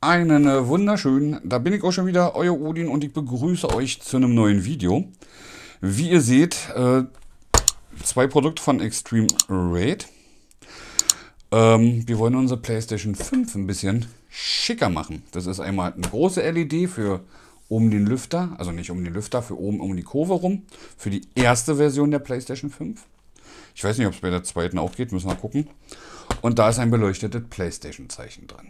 Einen wunderschönen, da bin ich auch schon wieder, euer Odin, und ich begrüße euch zu einem neuen Video. Wie ihr seht, zwei Produkte von Extreme Red. Wir wollen unsere PlayStation 5 ein bisschen schicker machen. Das ist einmal eine große LED für oben den Lüfter, also nicht um den Lüfter, für oben um die Kurve rum, für die erste Version der PlayStation 5. Ich weiß nicht, ob es bei der zweiten auch geht, müssen wir gucken. Und da ist ein beleuchtetes PlayStation-Zeichen drin.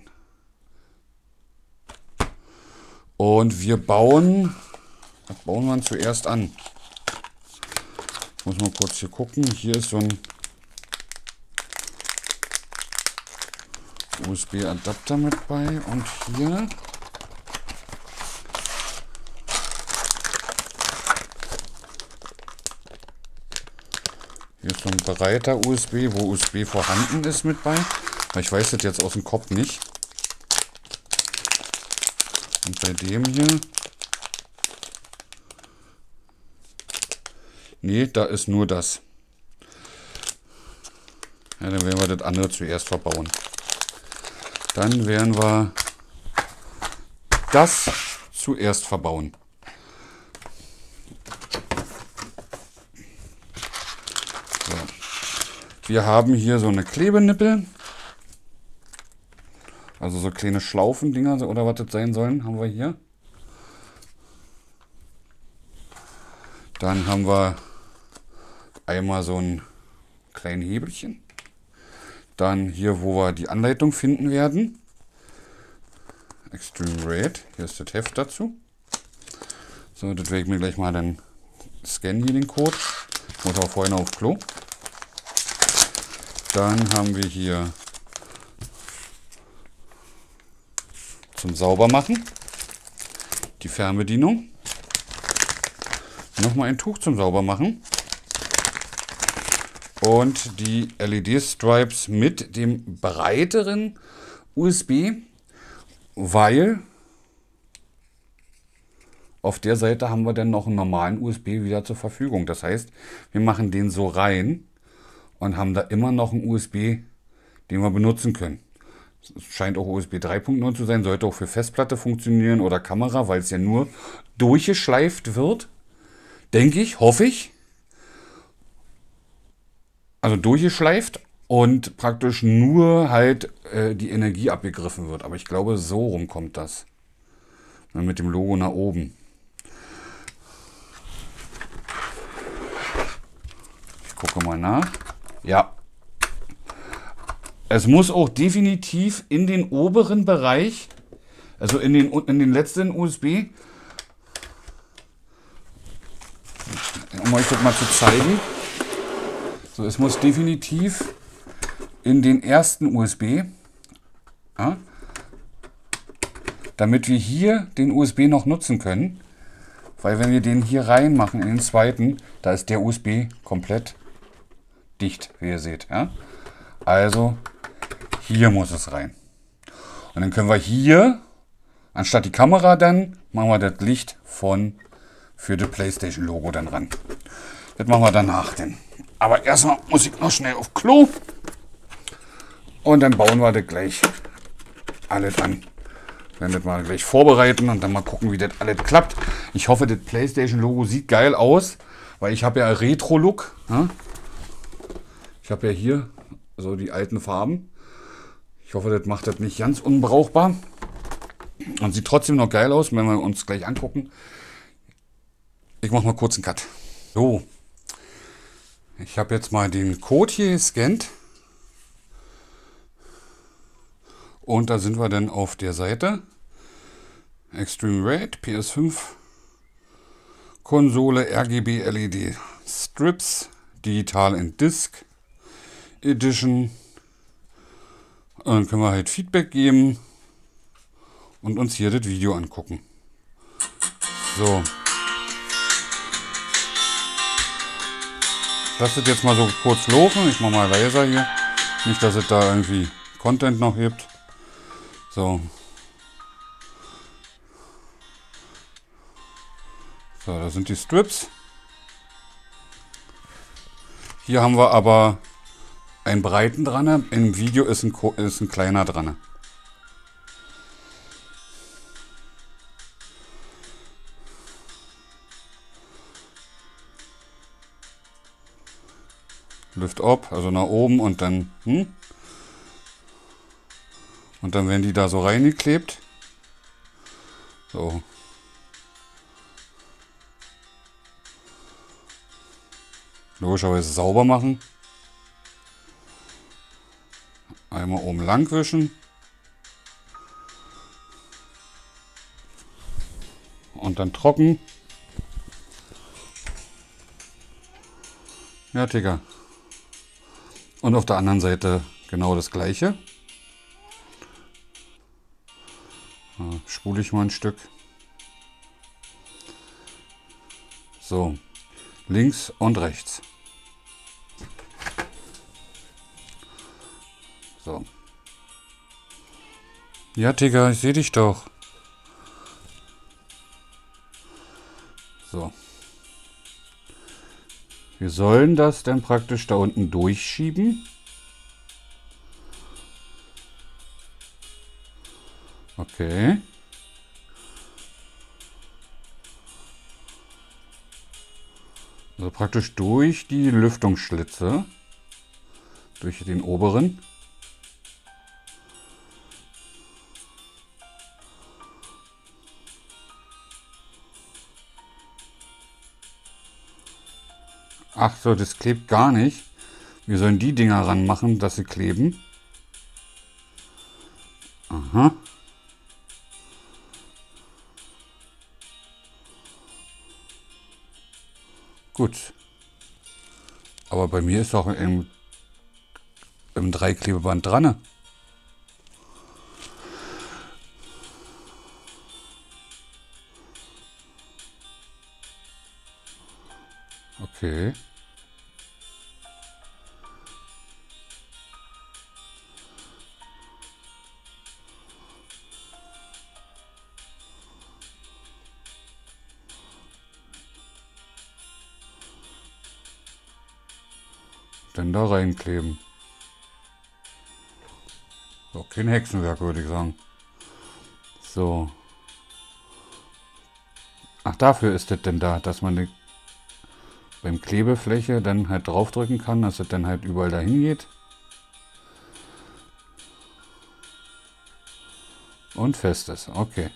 Und wir bauen, was bauen wir zuerst an? Ich muss mal kurz hier gucken. Hier ist so ein USB-Adapter mit bei und hier ist so ein breiter USB, wo USB vorhanden ist mit bei. Ich weiß das jetzt aus dem Kopf nicht. Und bei dem hier, nee, da ist nur das. Ja, dann werden wir das andere zuerst verbauen. Dann werden wir das zuerst verbauen. So. Wir haben hier so eine Klebenippel. Also so kleine Schlaufendinger oder was das sein sollen, haben wir hier. Dann haben wir einmal so ein kleines Hebelchen. Dann hier, wo wir die Anleitung finden werden. Extreme Red. Hier ist das Heft dazu. So, das werde ich mir gleich mal dann scannen, hier den Code. Ich muss auch vorhin auf Klo. Dann haben wir hier zum Saubermachen die Fernbedienung. Nochmal ein Tuch zum Saubermachen. Und die LED-Stripes mit dem breiteren USB, weil auf der Seite haben wir dann noch einen normalen USB wieder zur Verfügung. Das heißt, wir machen den so rein und haben da immer noch einen USB, den wir benutzen können. Es scheint auch USB 3.0 zu sein, sollte auch für Festplatte funktionieren oder Kamera, weil es ja nur durchgeschleift wird. Denke ich, hoffe ich. Also durchgeschleift und praktisch nur halt die Energie abgegriffen wird. Aber ich glaube, so rum kommt das. Mit dem Logo nach oben. Ich gucke mal nach. Ja. Es muss auch definitiv in den oberen Bereich, also in den letzten USB, um euch das mal zu zeigen. So, es muss definitiv in den ersten USB, ja, damit wir hier den USB noch nutzen können, weil wenn wir den hier reinmachen in den zweiten, da ist der USB komplett dicht, wie ihr seht. Ja. Also hier muss es rein. Und dann können wir hier, anstatt die Kamera dann, machen wir das Licht für das PlayStation Logo dann ran. Das machen wir danach denn. Aber erstmal muss ich noch schnell auf Klo. Und dann bauen wir das gleich alles an. Wir werden das mal gleich vorbereiten und dann mal gucken, wie das alles klappt. Ich hoffe, das PlayStation Logo sieht geil aus, weil ich habe ja Retro-Look. Ja? Ich habe ja hier so die alten Farben. Ich hoffe, das macht das nicht ganz unbrauchbar. Und sieht trotzdem noch geil aus, wenn wir uns gleich angucken. Ich mache mal kurz einen Cut. So. Ich habe jetzt mal den Code hier gescannt. Und da sind wir dann auf der Seite. Extreme Red, PS5, Konsole, RGB LED Strips, Digital and Disc Edition. Und dann können wir halt Feedback geben und uns hier das Video angucken. So. Ich lasse das jetzt mal so kurz laufen. Ich mache mal leiser hier. Nicht, dass es da irgendwie Content noch gibt. So. So, da sind die Strips. Hier haben wir aber einen breiten dran. Im Video ist ein kleiner dran. Lift up, also nach oben und dann, und dann werden die da so reingeklebt. So. Logischerweise sauber machen. Einmal oben lang wischen. Und dann trocken. Ja, Digga. Und auf der anderen Seite genau das gleiche. Spule ich mal ein Stück. So. Links und rechts. So. Ja, Digga, ich sehe dich doch. So. Wir sollen das dann praktisch da unten durchschieben. Okay. Also praktisch durch die Lüftungsschlitze. Durch den oberen. Ach so, das klebt gar nicht. Wir sollen die Dinger ranmachen, dass sie kleben. Aha. Gut. Aber bei mir ist auch im Dreiklebeband dran. Okay. Dann da reinkleben. So, kein Hexenwerk, würde ich sagen. So. Ach, dafür ist das denn da, dass man beim Klebefläche dann halt draufdrücken kann, dass es dann halt überall dahin geht. Und fest ist. Okay.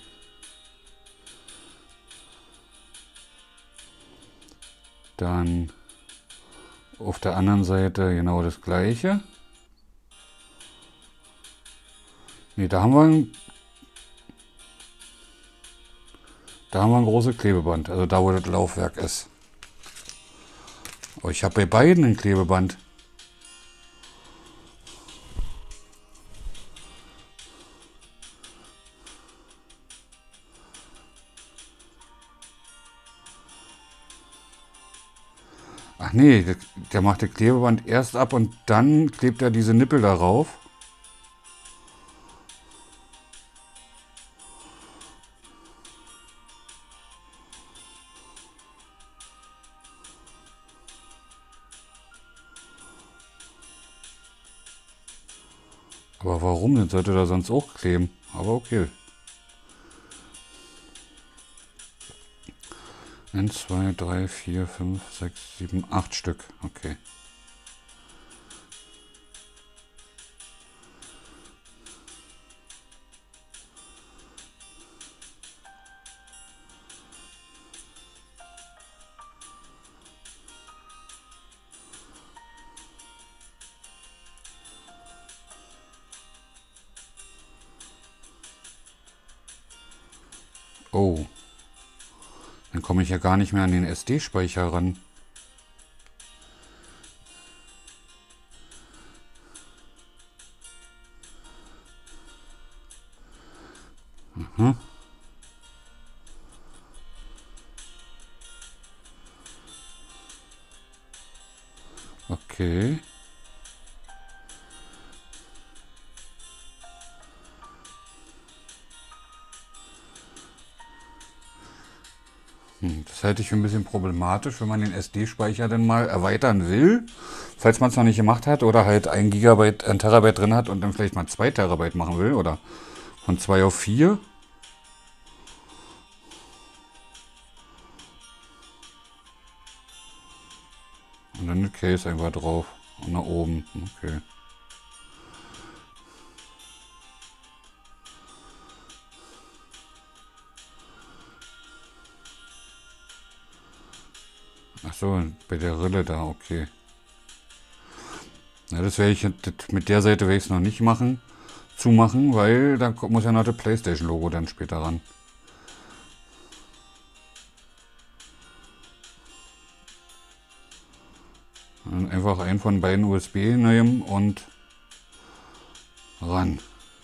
Dann auf der anderen Seite genau das gleiche. Ne, da haben wir ein großes Klebeband, also da wo das Laufwerk ist. Aber ich habe bei beiden ein Klebeband. Ach nee, der macht das Klebeband erst ab und dann klebt er diese Nippel darauf. Aber warum? Das sollte da sonst auch kleben. Aber okay. 1, 2, 3, 4, 5, 6, 7, 8 Stück. Okay. Oh. Dann komme ich ja gar nicht mehr an den SD-Speicher ran. Aha. Okay. Das halte ich für ein bisschen problematisch, wenn man den SD-Speicher dann mal erweitern will, falls man es noch nicht gemacht hat oder halt 1 Gigabyte, 1 Terabyte drin hat und dann vielleicht mal 2 Terabyte machen will oder von 2 auf 4. Und dann das Case einfach drauf. Und nach oben. Okay. Ach so, bei der Rille da, okay. Ja, das werde ich mit der Seite werde ich es noch nicht machen, zumachen, weil dann muss ja noch das PlayStation-Logo dann später ran. Dann einfach einen von beiden USB nehmen und ran.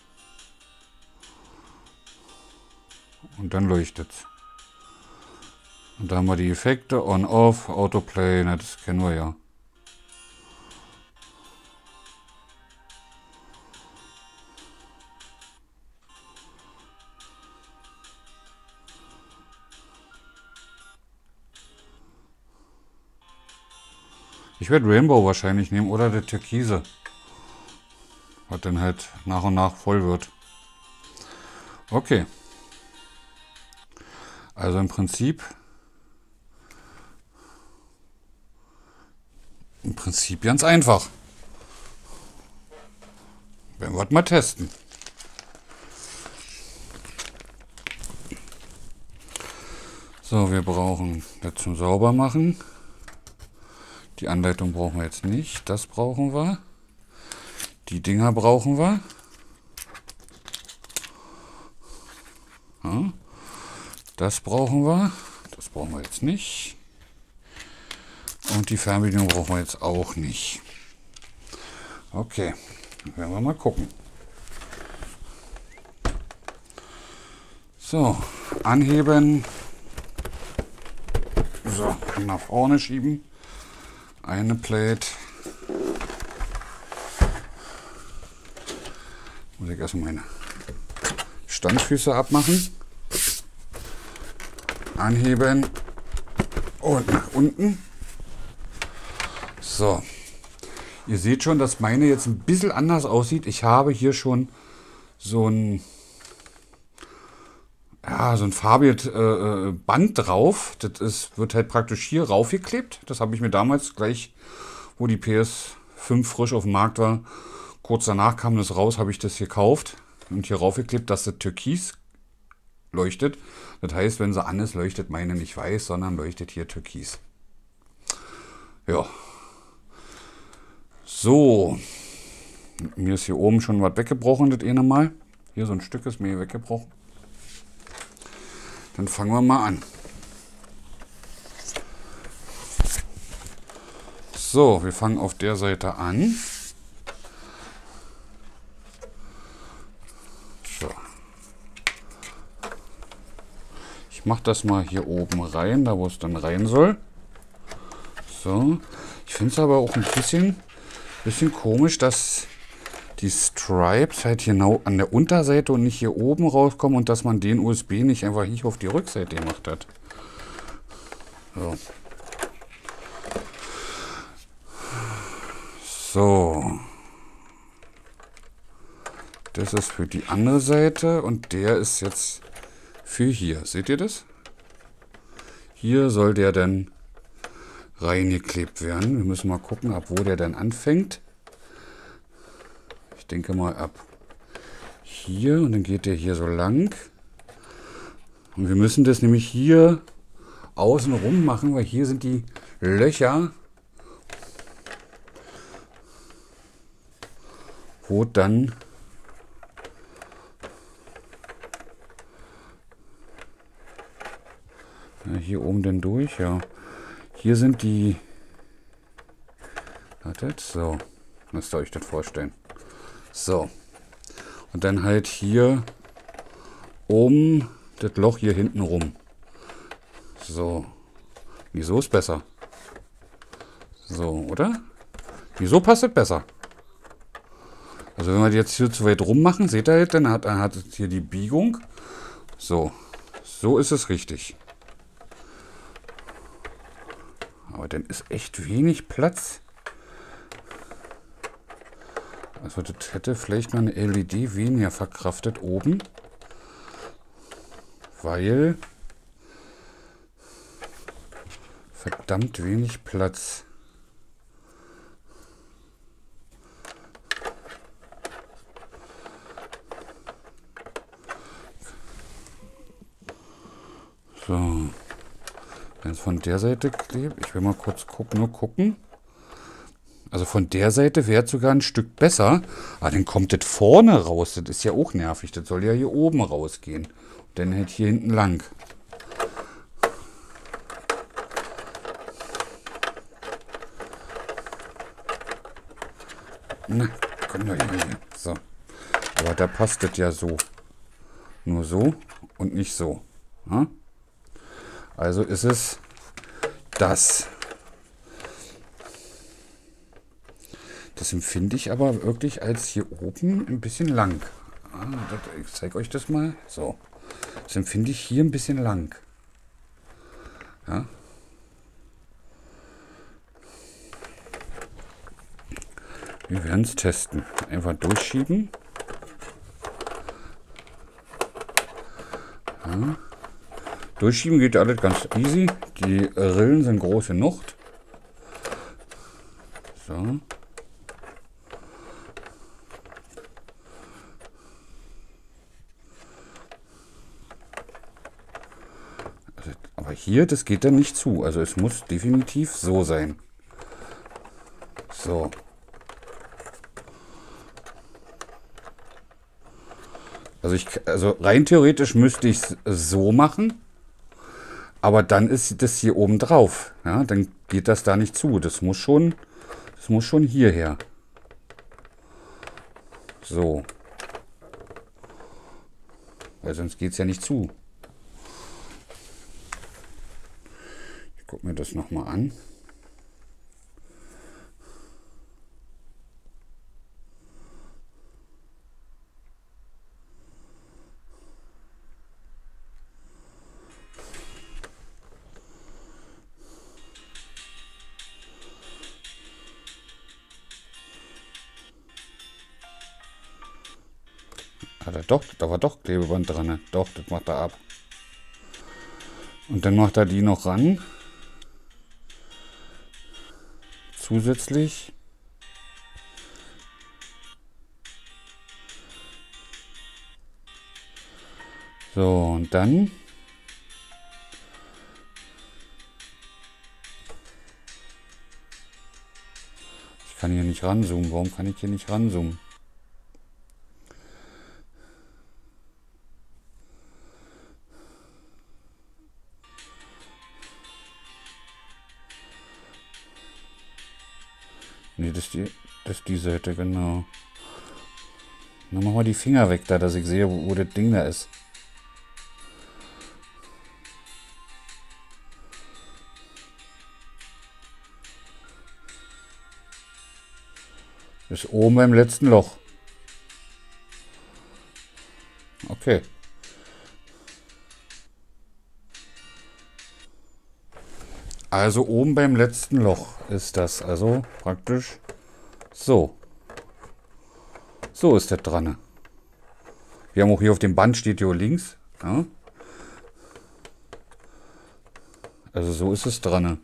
Und dann leuchtet es. Und da haben wir die Effekte, On-Off, Autoplay, na, das kennen wir ja. Ich werde Rainbow wahrscheinlich nehmen oder der Türkise. Was dann halt nach und nach voll wird. Okay. Also im Prinzip ganz einfach. Werden wir das mal testen. So, wir brauchen das zum Saubermachen. Die Anleitung brauchen wir jetzt nicht. Das brauchen wir. Die Dinger brauchen wir. Ja, das brauchen wir. Das brauchen wir jetzt nicht. Und die Fernbedienung brauchen wir jetzt auch nicht. Okay, dann werden wir mal gucken. So, anheben. So, nach vorne schieben. Eine Plate. Muss ich erstmal meine Standfüße abmachen. Anheben und nach unten. So. Ihr seht schon, dass meine jetzt ein bisschen anders aussieht. Ich habe hier schon so ein farbiges Band drauf. Wird halt praktisch hier raufgeklebt. Das habe ich mir damals gleich, wo die PS5 frisch auf dem Markt war, kurz danach kam das raus, habe ich das gekauft und hier raufgeklebt, dass das Türkis leuchtet. Das heißt, wenn sie an ist, leuchtet meine nicht weiß, sondern leuchtet hier Türkis. Ja. So. Mir ist hier oben schon was weggebrochen, das eine Mal. Hier so ein Stück ist mir hier weggebrochen. Dann fangen wir mal an. So, wir fangen auf der Seite an. So. Ich mache das mal hier oben rein, da wo es dann rein soll. So. Ich finde es aber auch ein bisschen komisch, dass die Stripes halt genau an der Unterseite und nicht hier oben rauskommen und dass man den USB nicht einfach hier auf die Rückseite gemacht hat. So. So. Das ist für die andere Seite und der ist jetzt für hier. Seht ihr das? Hier soll der dann reingeklebt werden. Wir müssen mal gucken, ab wo der dann anfängt. Ich denke mal ab hier und dann geht der hier so lang. Und wir müssen das nämlich hier außen rum machen, weil hier sind die Löcher, wo dann hier oben denn durch, ja. Hier sind die, wartet, so, müsst ihr euch das vorstellen. So, und dann halt hier oben das Loch hier hinten rum. So, wieso ist besser? So, oder? Wieso passt es besser? Also wenn wir die jetzt hier zu weit rum machen, seht ihr halt, dann hat es hier die Biegung. So, so ist es richtig. Aber dann ist echt wenig Platz. Also das hätte vielleicht mal eine LED weniger verkraftet oben. Weil verdammt wenig Platz. So. Wenn es von der Seite klebt, ich will mal kurz nur gucken. Also von der Seite wäre es sogar ein Stück besser. Aber dann kommt das vorne raus. Das ist ja auch nervig. Das soll ja hier oben rausgehen. Und dann halt hier hinten lang. Na, komm doch hier. So. Aber da passt das ja so. Nur so und nicht so. Ja? Also ist es das. Das empfinde ich aber wirklich als hier oben ein bisschen lang. Ich zeige euch das mal. So. Das empfinde ich hier ein bisschen lang. Ja. Wir werden es testen. Einfach durchschieben. Ja. Durchschieben geht alles ganz easy. Die Rillen sind groß genug. So. Aber hier, das geht dann nicht zu. Also es muss definitiv so sein. So. Also rein theoretisch müsste ich es so machen. Aber dann ist das hier oben drauf. Ja, dann geht das da nicht zu. Das muss schon hierher. So. Weil sonst geht es ja nicht zu. Ich gucke mir das nochmal an. Da war doch Klebeband dran. Doch, das macht er ab. Und dann macht er die noch ran. Zusätzlich. So, und dann. Ich kann hier nicht ranzoomen. Warum kann ich hier nicht ranzoomen? Nee, das ist die Seite, genau. Dann machen wir die Finger weg da, dass ich sehe, wo das Ding da ist. Ist oben beim letzten Loch. Okay. Also oben beim letzten Loch ist das. Also praktisch so. So ist das dran. Wir haben auch hier auf dem Band steht hier links. Ja. Also so ist es dran.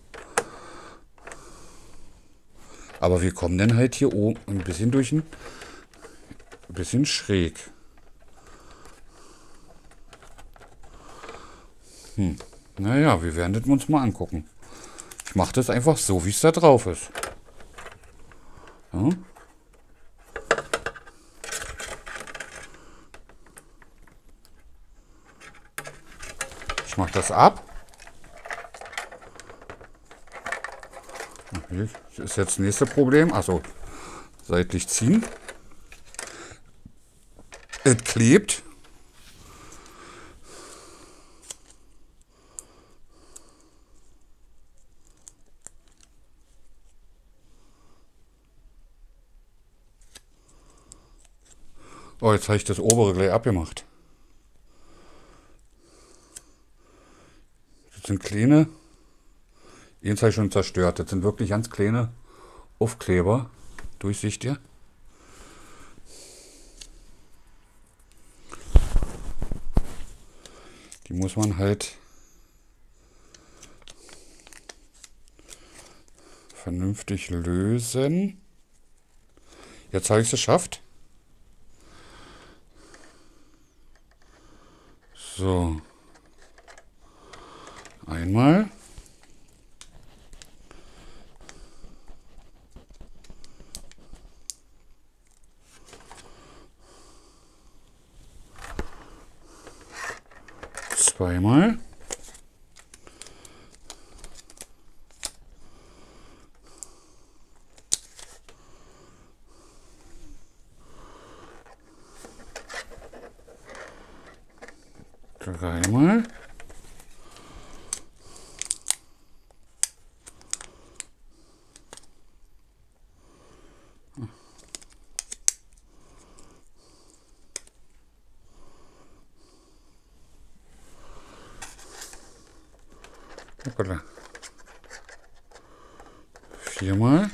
Aber wir kommen dann halt hier oben ein bisschen durch ein bisschen schräg. Naja, wir werden das uns mal angucken. Ich mache das einfach so, wie es da drauf ist. Ja. Ich mache das ab. Okay, das ist jetzt das nächste Problem. Achso, seitlich ziehen. Es klebt. Oh, jetzt habe ich das obere gleich abgemacht. Das sind kleine. Eins habe ich schon zerstört. Das sind wirklich ganz kleine Aufkleber. Durchsichtig. Die muss man halt vernünftig lösen. Jetzt habe ich es geschafft. So. Einmal. Zweimal. Dreimal. Hoppala. Viermal.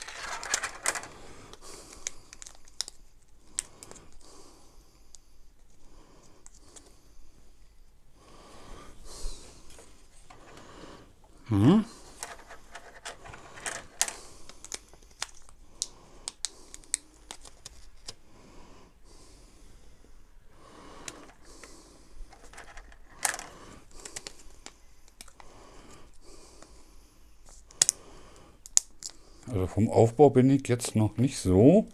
Hm. Also vom Aufbau bin ich jetzt noch nicht so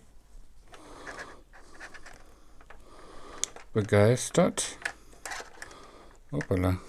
begeistert. Hoppala.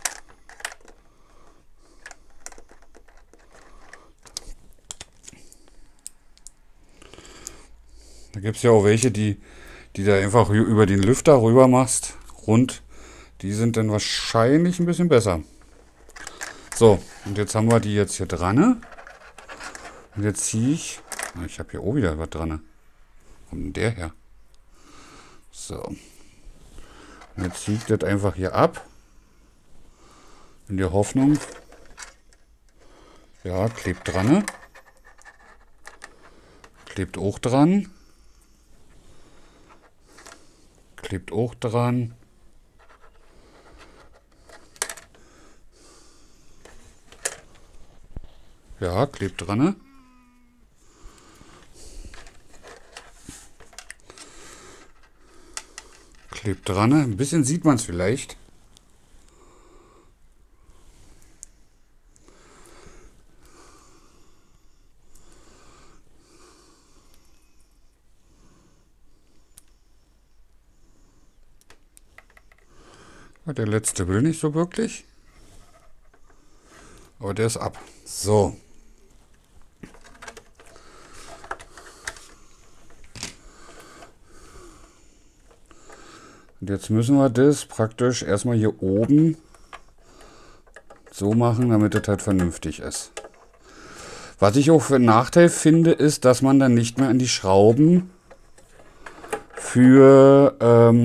Da gibt es ja auch welche, die da einfach über den Lüfter rüber machst, rund. Die sind dann wahrscheinlich ein bisschen besser. So, und jetzt haben wir die jetzt hier dran. Und jetzt ziehe ich. Ich habe hier auch wieder was dran. Wo kommt denn der her? So. Und jetzt ziehe ich das einfach hier ab. In der Hoffnung. Ja, klebt dran. Klebt auch dran. Klebt auch dran. Ja, klebt dran. Klebt dran. Ein bisschen sieht man es vielleicht. Der letzte will nicht so wirklich. Aber der ist ab. So. Und jetzt müssen wir das praktisch erstmal hier oben so machen, damit das halt vernünftig ist. Was ich auch für einen Nachteil finde, ist, dass man dann nicht mehr an die Schrauben für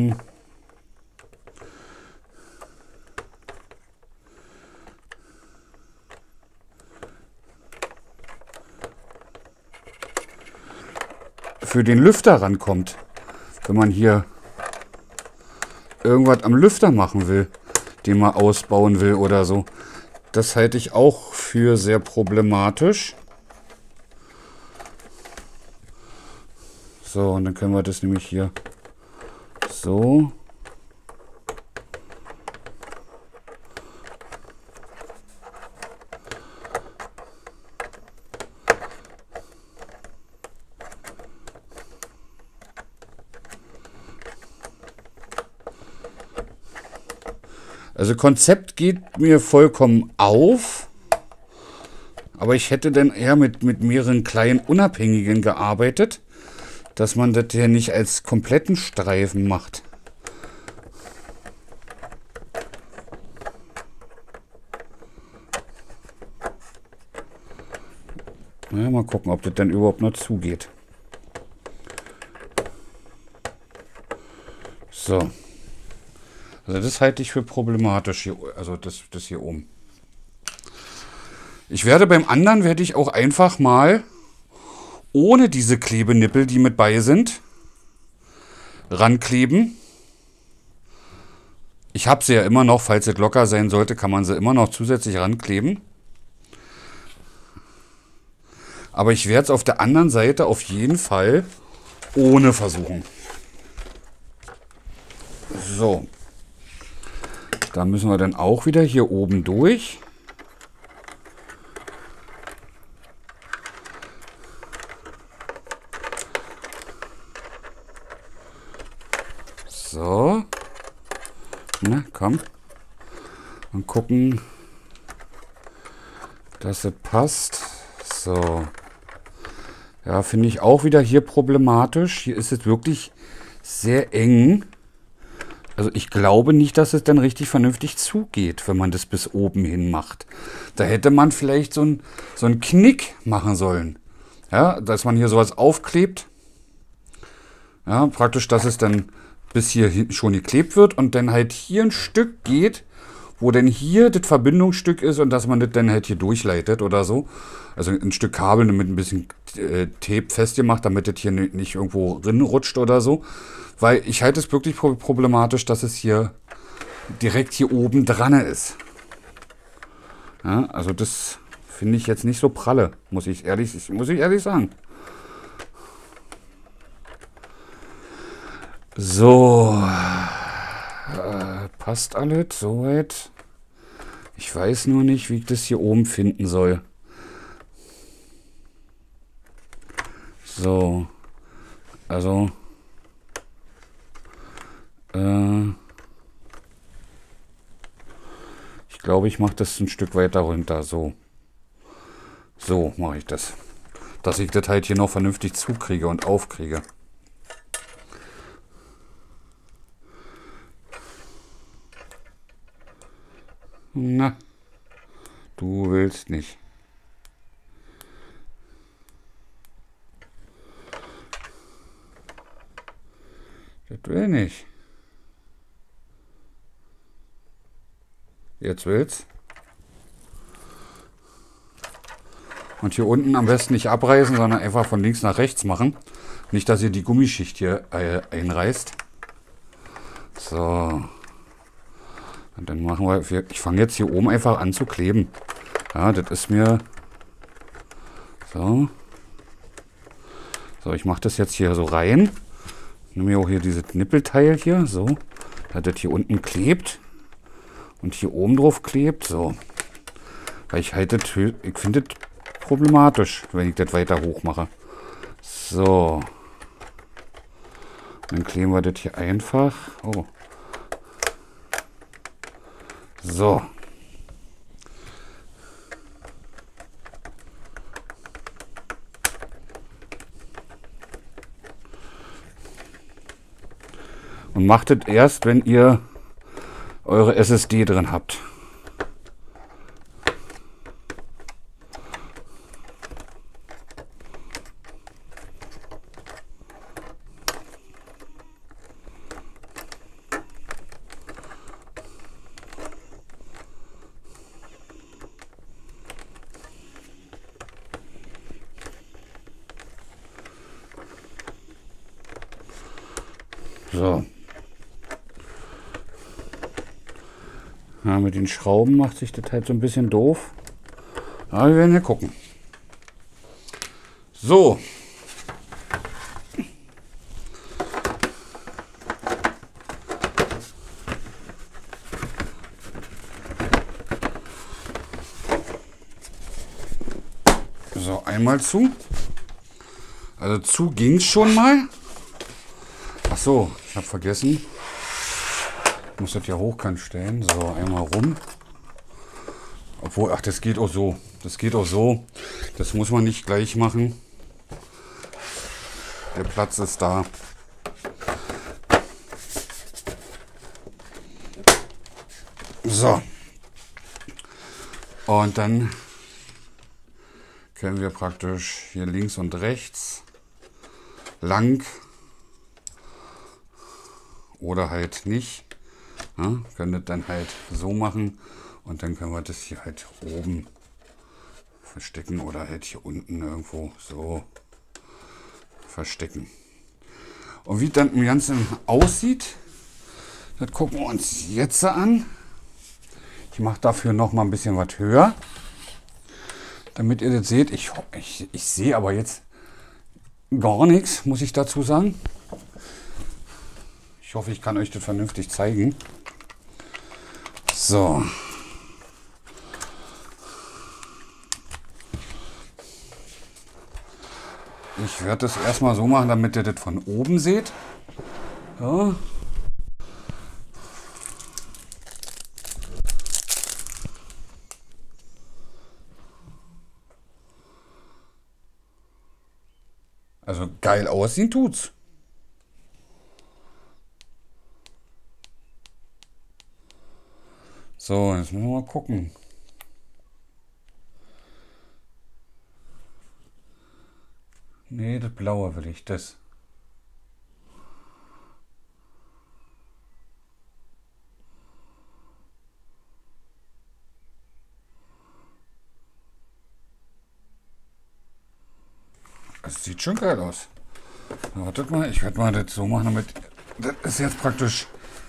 den Lüfter rankommt, wenn man hier irgendwas am Lüfter machen will, den man ausbauen will oder so. Das halte ich auch für sehr problematisch. So, und dann können wir das nämlich hier so. Also Konzept geht mir vollkommen auf, aber ich hätte dann eher mit mehreren kleinen Unabhängigen gearbeitet, dass man das ja nicht als kompletten Streifen macht. Na, mal gucken, ob das dann überhaupt noch zugeht. So. Also das halte ich für problematisch hier, also das hier oben. Ich werde beim anderen auch einfach mal ohne diese Klebenippel, die mit bei sind, rankleben. Ich habe sie ja immer noch, falls es locker sein sollte, kann man sie immer noch zusätzlich rankleben. Aber ich werde es auf der anderen Seite auf jeden Fall ohne versuchen. So. Da müssen wir dann auch wieder hier oben durch. So. Na, komm. Und gucken, dass es passt. So. Ja, finde ich auch wieder hier problematisch. Hier ist es wirklich sehr eng. Also ich glaube nicht, dass es dann richtig vernünftig zugeht, wenn man das bis oben hin macht. Da hätte man vielleicht so einen Knick machen sollen. Ja, dass man hier sowas aufklebt. Ja, praktisch, dass es dann bis hier hinten schon geklebt wird und dann halt hier ein Stück geht, wo dann hier das Verbindungsstück ist und dass man das dann halt hier durchleitet oder so. Also ein Stück Kabel mit ein bisschen Tape festgemacht, damit das hier nicht irgendwo rinrutscht oder so. Weil ich halte es wirklich problematisch, dass es hier direkt hier oben dran ist. Ja, also das finde ich jetzt nicht so pralle, muss ich ehrlich sagen. So, passt alles soweit. Ich weiß nur nicht, wie ich das hier oben finden soll. So, also, ich glaube, ich mache das ein Stück weiter runter. So, so mache ich das. Dass ich das halt hier noch vernünftig zukriege und aufkriege. Na, du willst nicht. Das will nicht. Jetzt will's. Und hier unten am besten nicht abreißen, sondern einfach von links nach rechts machen. Nicht, dass ihr die Gummischicht hier einreißt. So. Und dann machen wir, ich fange jetzt hier oben einfach an zu kleben. Ja, das ist mir so. So, ich mache das jetzt hier so rein. Nehme mir auch hier dieses Nippelteil hier, so, dass das hier unten klebt und hier oben drauf klebt, so. Weil ich halt ich finde das problematisch, wenn ich das weiter hoch mache. So. Dann kleben wir das hier einfach. Oh. So. Und macht es erst, wenn ihr eure SSD drin habt. So. Ja, mit den Schrauben macht sich das halt so ein bisschen doof. Aber wir werden ja gucken. So. So, einmal zu. Also zu ging es schon mal. Ach so, ich habe vergessen. Ich muss das ja hochkant stellen. So, einmal rum. Obwohl, ach, das geht auch so. Das geht auch so. Das muss man nicht gleich machen. Der Platz ist da. So. Und dann können wir praktisch hier links und rechts lang oder halt nicht. Ja, können das dann halt so machen und dann können wir das hier halt oben verstecken oder halt hier unten irgendwo so verstecken. Und wie dann im Ganzen aussieht, das gucken wir uns jetzt an. Ich mache dafür noch mal ein bisschen was höher, damit ihr das seht. Ich sehe aber jetzt gar nichts, muss ich dazu sagen. Ich hoffe, ich kann euch das vernünftig zeigen. So. Ich werde das erstmal so machen, damit ihr das von oben seht. So. Also geil aussehen tut's. So, jetzt müssen wir mal gucken. Nee, das Blaue will ich, das. Das sieht schon geil aus. Wartet mal, ich werde mal das so machen, damit. Das ist jetzt praktisch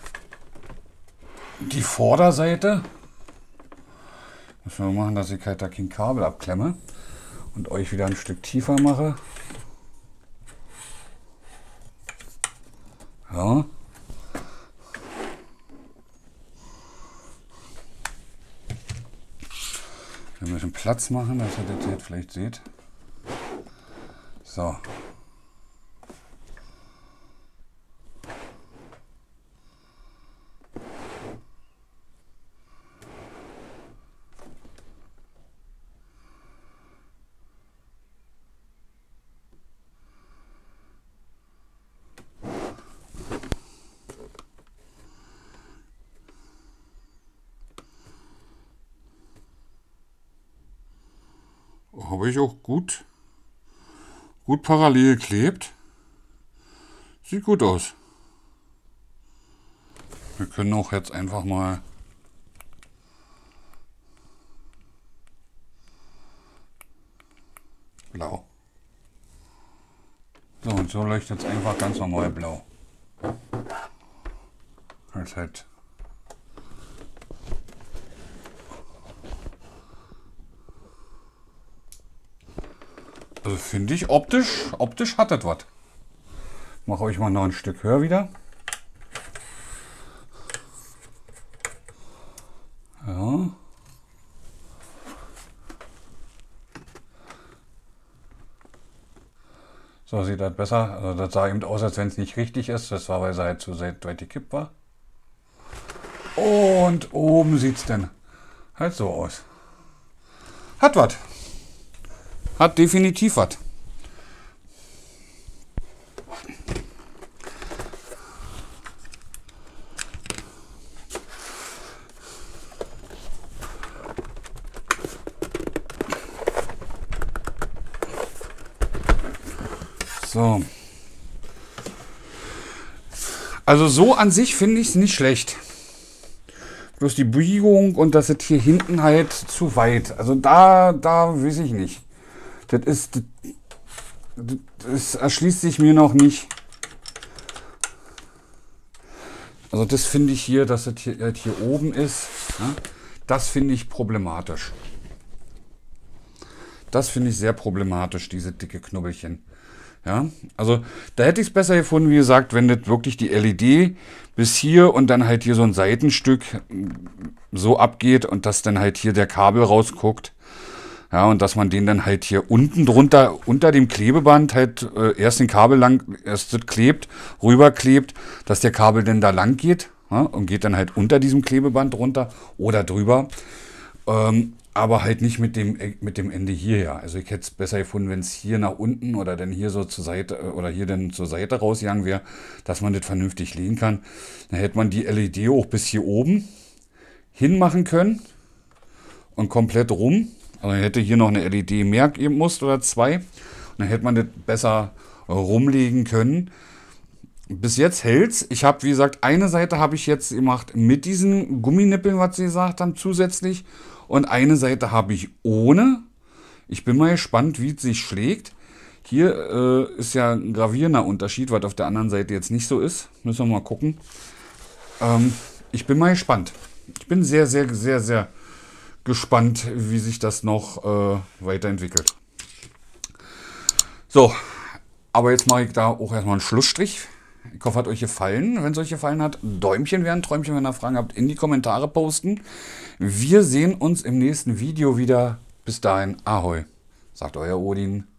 die Vorderseite. Müssen wir machen, dass ich halt da kein Kabel abklemme und euch wieder ein Stück tiefer mache. Ja. Wir müssen Platz machen, dass ihr das jetzt vielleicht seht. So. Habe ich auch gut parallel geklebt. Sieht gut aus. Wir können auch jetzt einfach mal blau. So, und so leuchtet es einfach ganz normal blau. Als halt. Also finde ich optisch hat das was. Mache euch mal noch ein Stück höher wieder. Ja. So sieht das besser. Also das sah eben aus, als wenn es nicht richtig ist. Das war, weil sie halt zu weit gekippt war. Und oben sieht es dann halt so aus. Hat was. Hat definitiv was. So. Also so an sich finde ich es nicht schlecht. Bloß die Biegung und das ist hier hinten halt zu weit. Also da weiß ich nicht. Das erschließt sich mir noch nicht. Also das finde ich hier, dass es hier oben ist. Ja, das finde ich problematisch. Das finde ich sehr problematisch, diese dicke Knubbelchen. Ja, also da hätte ich es besser gefunden, wie gesagt, wenn das wirklich die LED bis hier und dann halt hier so ein Seitenstück so abgeht und dass dann halt hier der Kabel rausguckt. Ja, und dass man den dann halt hier unten drunter, unter dem Klebeband halt erst den Kabel lang, erst das klebt, rüberklebt, dass der Kabel dann da lang geht, ja, und geht dann halt unter diesem Klebeband runter oder drüber. Aber halt nicht mit dem Ende hierher. Also ich hätte es besser gefunden, wenn es hier nach unten oder dann hier so zur Seite oder hier dann zur Seite rausgegangen wäre, dass man das vernünftig legen kann. Dann hätte man die LED auch bis hier oben hinmachen können und komplett rum. Also hätte hier noch eine LED mehr geben muss oder zwei. Und dann hätte man das besser rumlegen können. Bis jetzt hält's. Ich habe, wie gesagt, eine Seite habe ich jetzt gemacht mit diesen Gumminippeln, was sie gesagt haben, zusätzlich. Und eine Seite habe ich ohne. Ich bin mal gespannt, wie es sich schlägt. Hier ist ja ein gravierender Unterschied, was auf der anderen Seite jetzt nicht so ist. Müssen wir mal gucken. Ich bin mal gespannt. Ich bin sehr, sehr, sehr, sehr gespannt, wie sich das noch weiterentwickelt. So, aber jetzt mache ich da auch erstmal einen Schlussstrich. Ich hoffe, hat euch gefallen. Wenn es euch gefallen hat, Däumchen werden, Träumchen, wenn ihr Fragen habt, in die Kommentare posten. Wir sehen uns im nächsten Video wieder. Bis dahin, Ahoi, sagt euer Odin.